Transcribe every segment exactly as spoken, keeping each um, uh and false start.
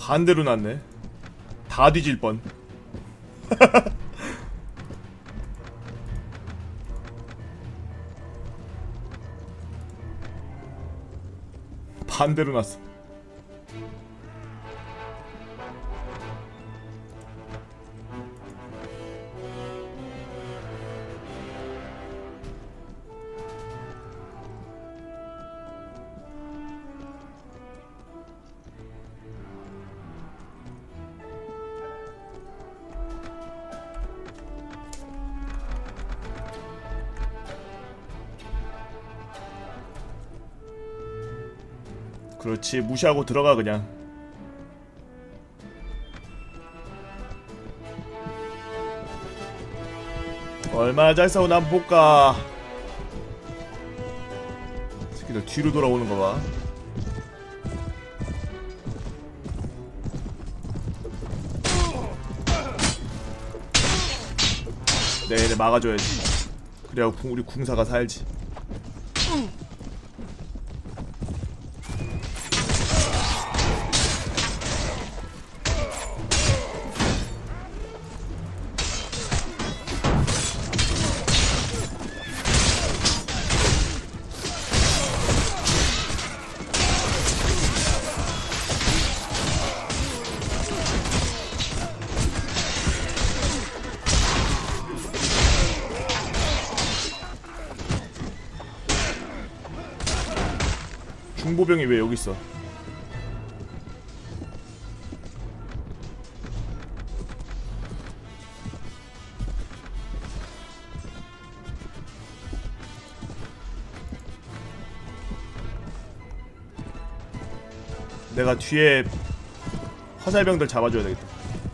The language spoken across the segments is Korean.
반대로 났네. 다 뒤질 뻔. 반대로 났어. 그렇지, 무시하고 들어가 그냥. 얼마나 잘 싸우나 한번 볼까. 새끼들 뒤로 돌아오는 거 봐. 네, 얘네 막아줘야지. 그래야 우리 궁사가 살지. 중보병이 왜 여기 있어? 내가 뒤에 화살병들 잡아줘야 되겠다.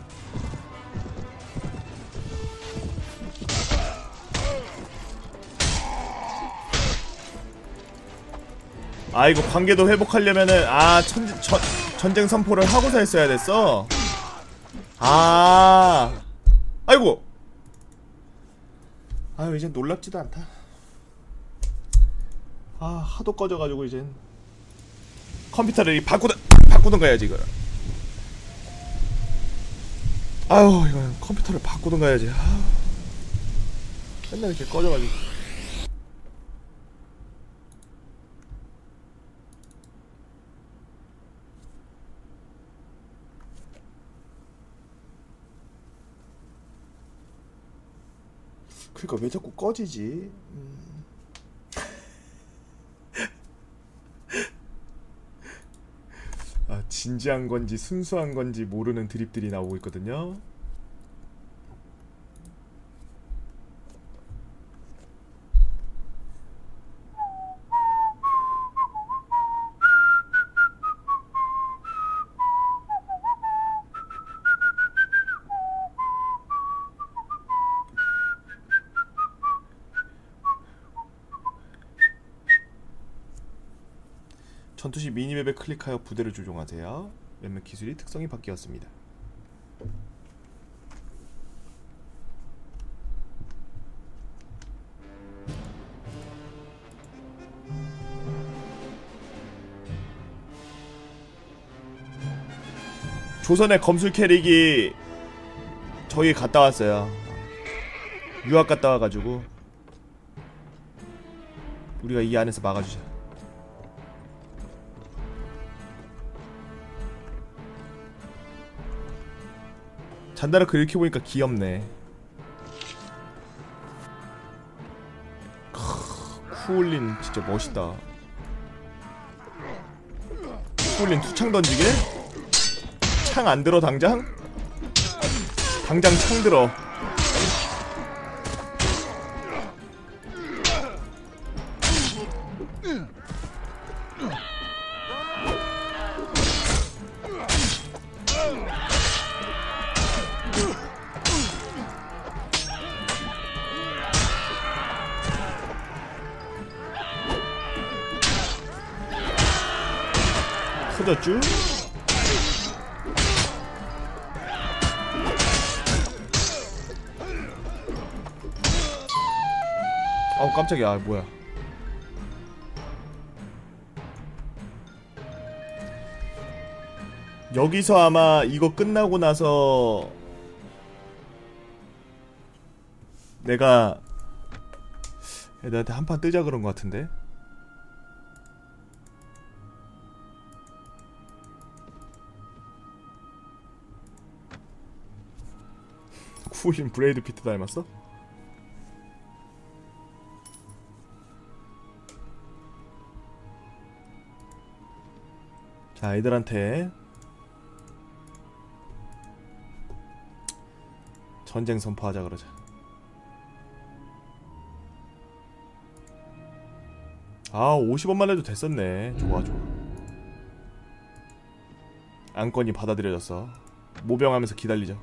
아, 이거 관계도 회복하려면은 아 천, 전, 전쟁 선포를 하고서 했어야 됐어. 아, 아이고. 아유, 이젠 놀랍지도 않다. 아, 하도 꺼져가지고 이젠 컴퓨터를 바꾸든 바꾸든가 해야지 이거를. 아유, 이건 컴퓨터를 바꾸든가 해야지. 아유, 맨날 이렇게 꺼져가지고. 그러니까 왜 자꾸 꺼지지? 음. 아, 진지한 건지 순수한 건지 모르는 드립들이 나오고 있거든요. 전투시 미니맵에 클릭하여 부대를 조종하세요. 몇몇 기술이 특성이 바뀌었습니다. 조선의 검술 캐릭이 저기 갔다 왔어요. 유학 갔다 와가지고 우리가 이 안에서 막아주자. 잔다르크 이렇게 보니까 귀엽네. 크, 쿠올린 진짜 멋있다. 쿠올린 투창 던지게? 창 안 들어 당장? 당장 창 들어. 터졌쥬? 어우 깜짝이야. 뭐야. 여기서 아마 이거 끝나고 나서 내가 애들한테 한판 뜨자 그런 것 같은데. 쿠인 브레이드 피트 닮았어? 자, 애들한테 전쟁 선포하자 그러자. 아, 오십 원만 해도 됐었네. 좋아 좋아. 안건이 받아들여졌어. 모병하면서 기다리자.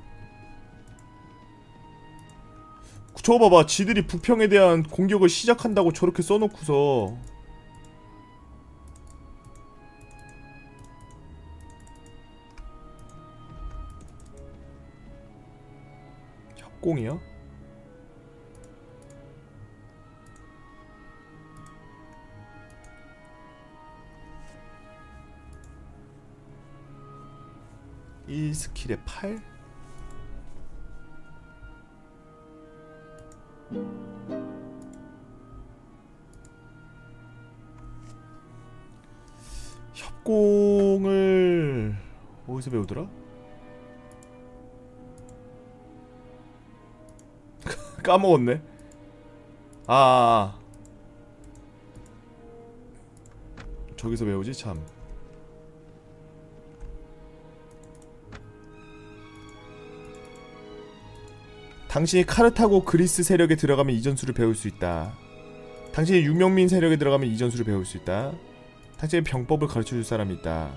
저거 봐봐. 지들이 부평에 대한 공격을 시작한다고 저렇게 써놓고서 협공이야? 일 스킬에 팔? 협공을 어디서 배우더라? 까먹었네. 아, 아, 아 저기서 배우지 참. 당신이 카르타고 그리스 세력에 들어가면 이 전술을 배울 수 있다. 당신이 유명민 세력에 들어가면 이 전술을 배울 수 있다. 당신의 병법을 가르쳐줄 사람이 있다.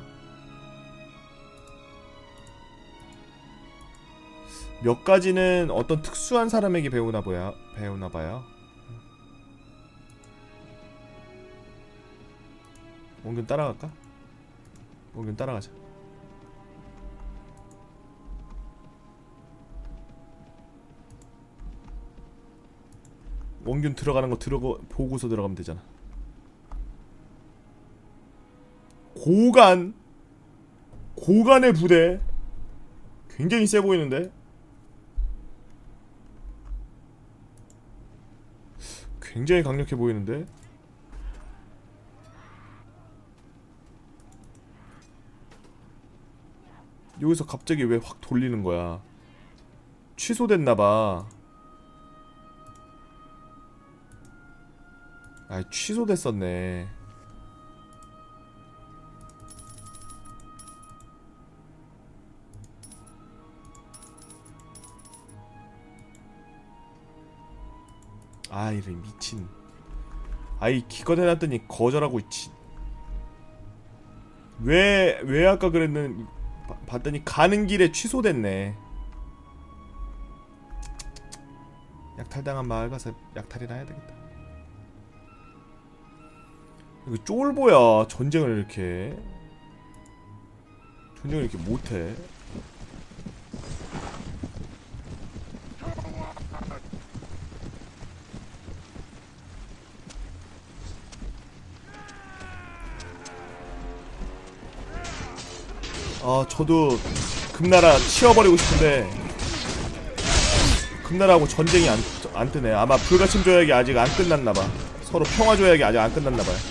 몇 가지는 어떤 특수한 사람에게 배우나 보야, 배우나 봐요. 원균 따라갈까? 원균 따라가자. 원균 들어가는 거 들어가 보고서 들어가면 되잖아. 고간 고간의 부대 굉장히 세 보이는데? 굉장히 강력해 보이는데? 여기서 갑자기 왜 확 돌리는 거야? 취소됐나봐. 아, 취소됐었네. 아, 이런 미친. 아이, 기껏 해놨더니 거절하고 있지. 왜, 왜 아까 그랬는, 봤더니 가는 길에 취소됐네. 약탈당한 마을 가서 약탈이나 해야 되겠다. 이거 쫄보야. 전쟁을 이렇게 전쟁을 이렇게 못해. 아, 저도 금나라 치워버리고 싶은데 금나라하고 전쟁이 안, 안 뜨네. 아마 불가침 조약이 아직 안 끝났나봐. 서로 평화 조약이 아직 안 끝났나봐요.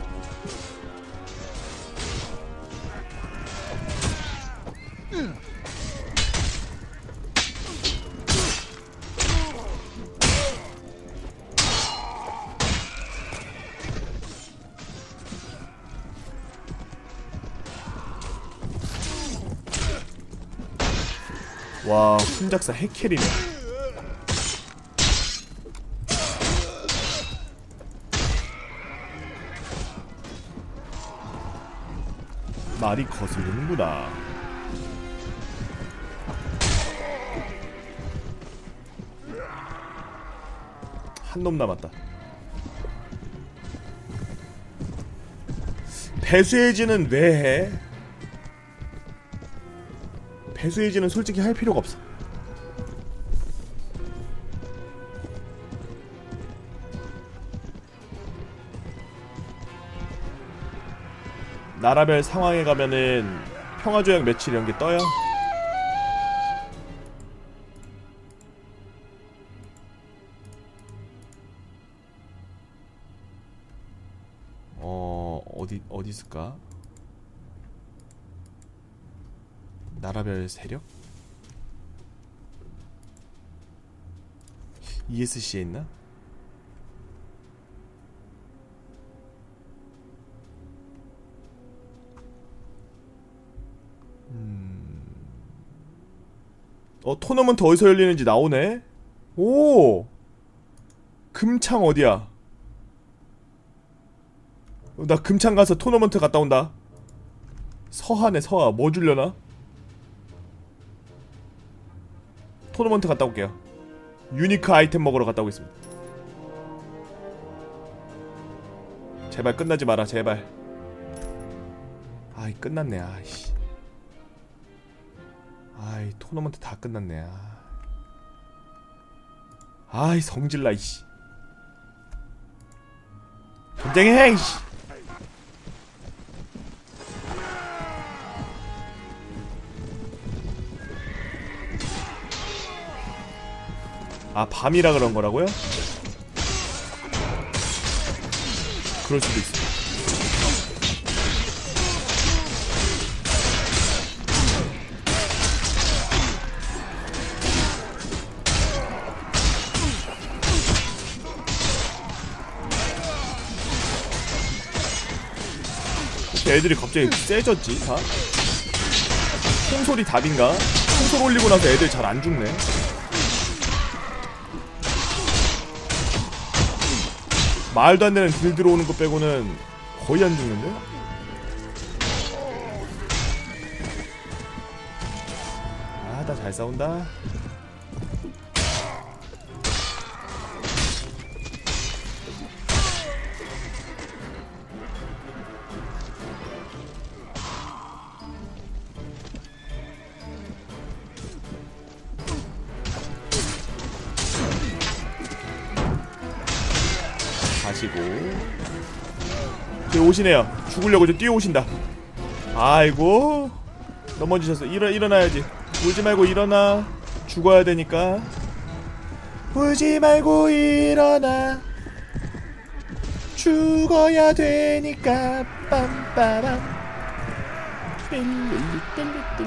와, 훈작사 핵캐리네. 말이 거슬리는구나. 한 놈 남았다. 배수해지는 왜 해? 배수해지는 솔직히 할 필요가 없어. 나라별 상황에 가면은 평화조약 며칠 이런 게 떠요? 어 어디 어디 있을까? 나라별 세력? 이에스씨에 있나? 음... 어 토너먼트 어디서 열리는지 나오네? 오! 금창 어디야? 나 금창 가서 토너먼트 갔다 온다. 서하네 서하. 뭐 주려나? 토너먼트 갔다 올게요. 유니크 아이템 먹으러 갔다 오겠습니다. 제발 끝나지 마라 제발. 아이 끝났네. 아이씨. 아이 토너먼트 다 끝났네. 아. 아이 성질나 이씨. 전쟁해 이씨. 아 밤이라 그런 거라고요? 그럴 수도 있어. 애들이 갑자기 세졌지 다? 총소리 답인가? 총소리 올리고 나서 애들 잘 안 죽네. 말도 안 되는 딜 들어오는 거 빼고는 거의 안 죽는데? 아, 나 잘 싸운다. 가시고 저기 오시네요. 죽으려고 저 뛰어오신다. 아이고 넘어지셨어. 일어, 일어나야지. 울지 말고 일어나. 죽어야 되니까. 울지 말고 일어나. 죽어야 되니까. 빰빠람 뜰릴리 뜰리뜰리.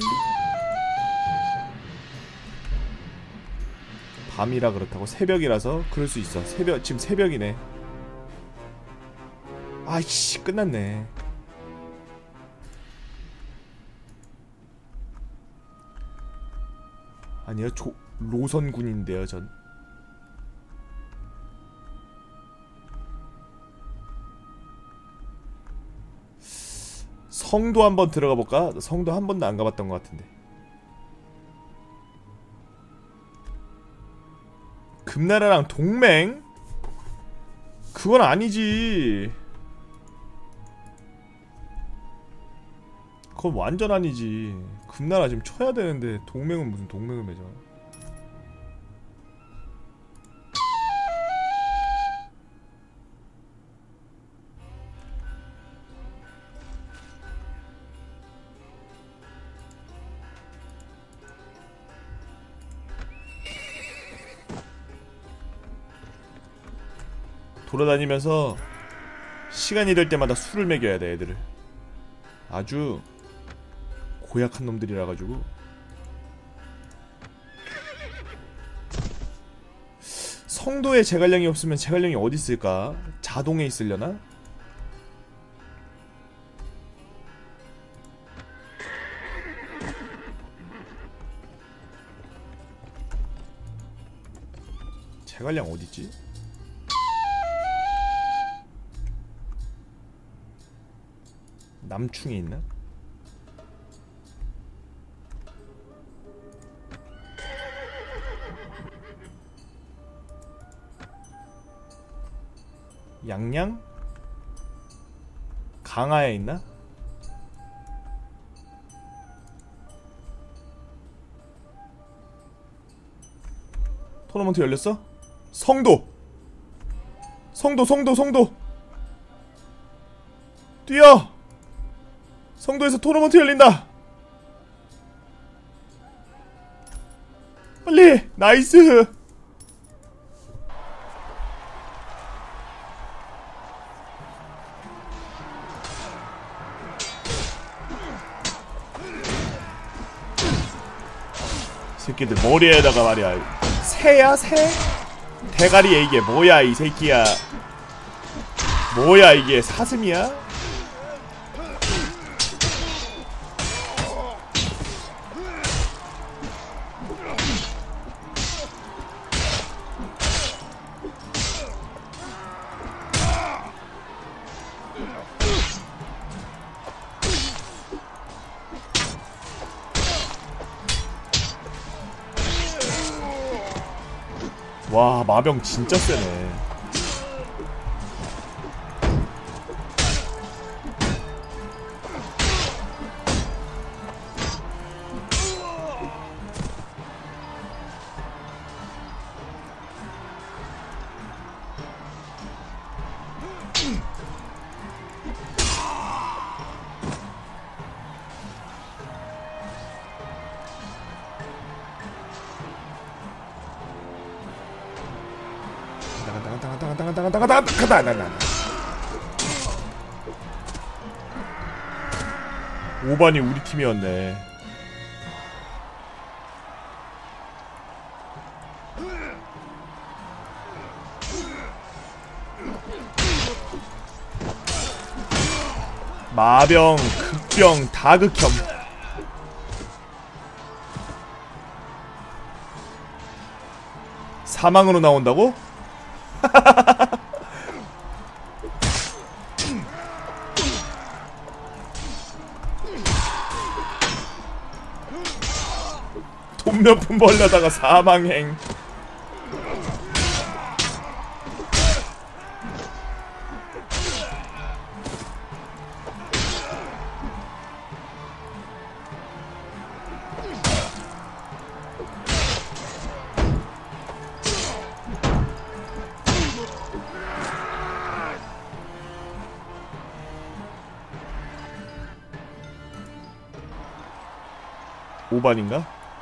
밤이라 그렇다고? 새벽이라서? 그럴 수 있어. 새벽, 지금 새벽이네. 아이씨 끝났네. 아니요 조, 로선군인데요 전. 성도 한번 들어가 볼까? 성도 한 번도 안 가봤던 것 같은데. 금나라랑 동맹? 그건 아니지. 그건 완전 아니지. 금나라 지금 쳐야 되는데 동맹은 무슨 동맹을 맺어. 돌아다니면서 시간이 될 때마다 술을 먹여야 돼 애들을. 아주 고약한 놈들이라 가지고. 성도에 제갈량이 없으면 제갈량이 어디 있을까? 자동에 있으려나? 제갈량 어디 있지? 남충에 있나? 양양? 강화에 있나? 토너먼트 열렸어? 성도! 성도 성도 성도! 뛰어! 성도에서 토너먼트 열린다! 빨리. 나이스. 새끼들 머리에다가 말이야. 새야 새? 대가리에 이게 뭐야 이 새끼야. 뭐야 이게 사슴이야? 와, 마병 진짜 세네. 오 번이 우리 팀이었네. 마병, 극병, 다극혐. 사망으로 나온다고? 돈 몇 푼 벌려다가 사망행. 오 반인가?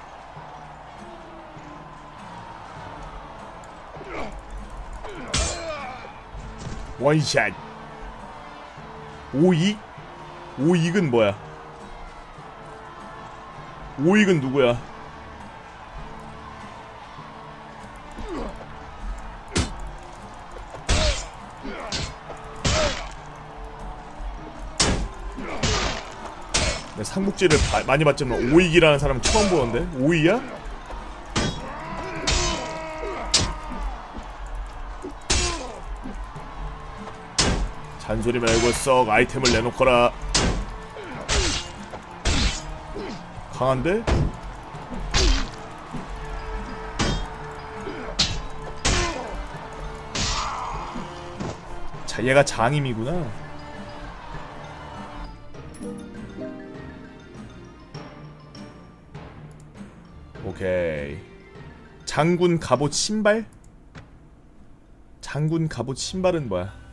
원샷. 오익? 오익은 뭐야? 오익은 누구야? 내 삼국지를 바, 많이 봤지만 오익이라는 사람 처음 보는데? 오이야? 잔소리 말고 썩 아이템을 내놓거라. 강한데? 자, 얘가 장임이구나. 오케이. 장군 갑옷 신발? 장군 갑옷 신발은 뭐야?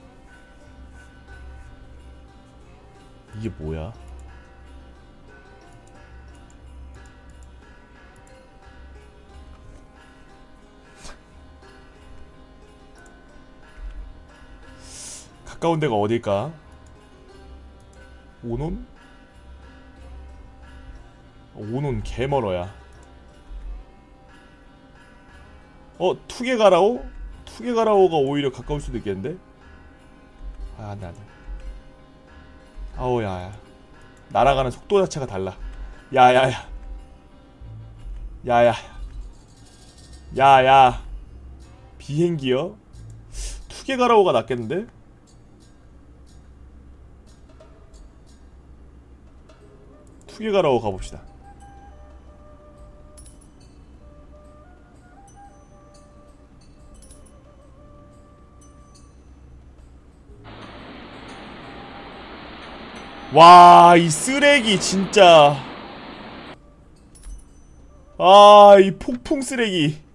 이게 뭐야? 가까운 데가 어딜까? 오논? 오논 개멀어야. 어? 투게가라오? 투게가라오가 오히려 가까울 수도 있겠는데? 아 안돼 안돼. 아우 야야. 날아가는 속도 자체가 달라. 야야야. 야야. 야야. 비행기요? 투게가라오가 낫겠는데? 투게가라오 가봅시다. 와, 이 쓰레기 진짜. 아, 이 폭풍 쓰레기.